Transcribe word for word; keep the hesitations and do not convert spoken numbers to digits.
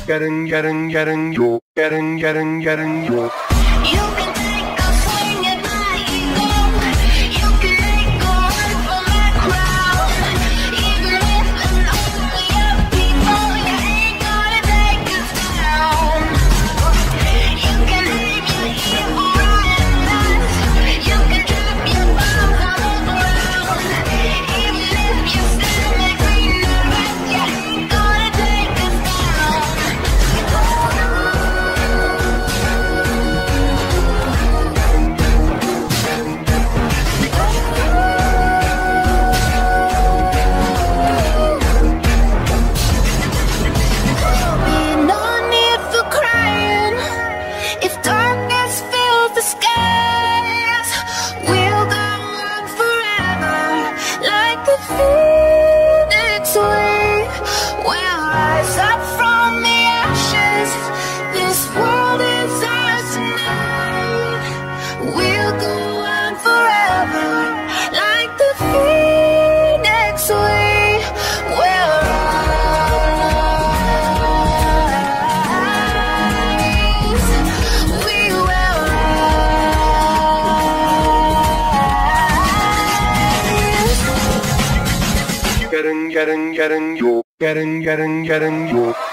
getting, getting, getting you, getting, getting, getting you. You can take a swing at my ego. You can make a run for my crowd. Even if I'm only your people, you ain't gonna take us down. You can aim your evil right at us. You can drop your bombs on the ground. Even if you stand like green and red, you ain't gonna take us down. No need for crying. If darkness fills the skies, we'll go on forever like the phoenix we will rise up from the ashes. This world is ours tonight. We'll go on forever like the phoenix we will rise. We will rise. Getting, getting, getting you, getting, getting, getting you.